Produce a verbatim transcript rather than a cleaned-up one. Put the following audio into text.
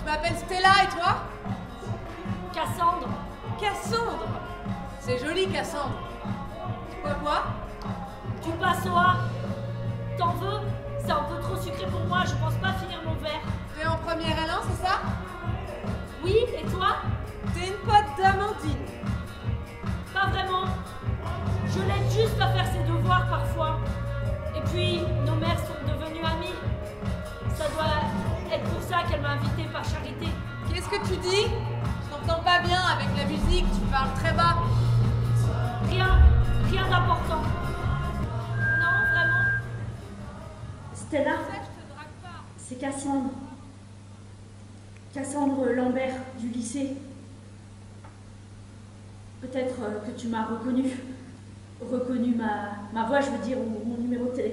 m'appelle Stella, et toi? Cassandre. Cassandre? C'est joli, Cassandre. Quoi, quoi? Tu passes au A. T'en veux? C'est un peu trop sucré pour moi, je pense pas finir mon verre. T'es en première élan, c'est ça? Oui, et toi? T'es une pote d'Amandine. Pas vraiment. Je l'aide juste à faire ses devoirs parfois. Et puis, nos mères sont devenues amies. Ça doit être pour ça qu'elle m'a invitée par charité. Qu'est-ce que tu dis? Je t'entends pas bien avec la musique, tu parles très bas. Rien, rien d'important. Non, vraiment. Stella, Tu sais, je te drague pas. c'est Cassandre. Cassandre Lambert, du lycée. Peut-être euh, que tu m'as reconnue. Reconnu ma, ma voix, je veux dire, ou mon numéro de téléphone.